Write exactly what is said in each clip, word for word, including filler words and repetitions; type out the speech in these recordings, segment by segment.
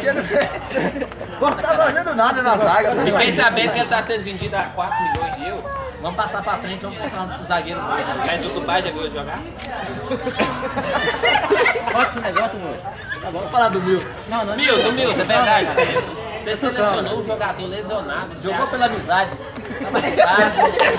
Não tá fazendo nada na zaga. Fiquei sabendo que ele tá sendo vendido a quatro milhões de euros. Vamos passar pra frente, vamos comprar um zagueiro novo. Mas o Dubai já viu ele jogar? Olha esse negócio, mano. Tá bom, vamos falar do Mil. Não, não. Mil, do Mil, é verdade. Você selecionou um jogador lesionado. Jogou pela amizade. Tava em casa.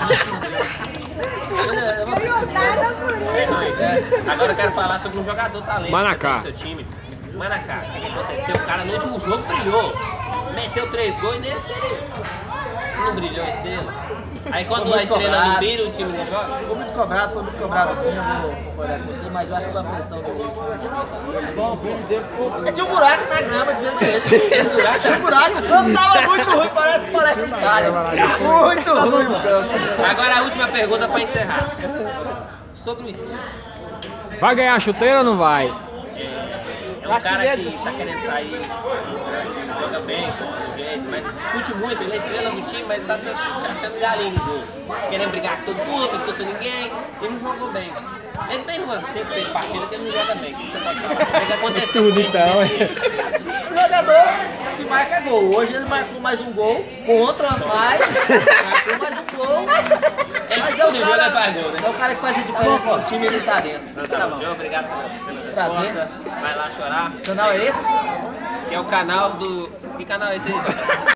Agora eu quero falar sobre um jogador talento Manacá. do seu time. Manacá, o que aconteceu? O cara no último jogo brilhou. Meteu três gols e nesse não brilhou a estrela. Aí quando a estrela cobrado. Não brilha, o time não joga. Foi muito cobrado, foi muito cobrado sim, eu vou concordar com você, mas eu acho que foi a pressão do último momento. Tinha um buraco na grama, dizendo ele. Tinha um buraco, tinha um buraco. O campo tava muito ruim, parece palestra Itália. Muito ruim, mano. Agora a última pergunta pra encerrar. Sobre o estilo. Vai ganhar a chuteira ou não vai? É um cara que está querendo sair, joga bem, mas discute muito, ele é estrela do time, mas está se achando galinho no jogo. Querendo brigar com todo mundo, não escuta ninguém, ele não jogou bem. Ele tem umas cinco, seis partidas que ele não joga bem. O que você pode falar? O que aconteceu? Tudo então, é. O jogador que marca gol. Hoje ele marcou mais um gol, contra mais, marcou mais um gol. Ele Mas é o cara, faz gol, né? É o cara que faz a diferença no time, ele tá dentro. Então, tá bom. Obrigado pela resposta. Vai lá chorar. Que canal é esse? Que é o canal do... Que canal é esse aí,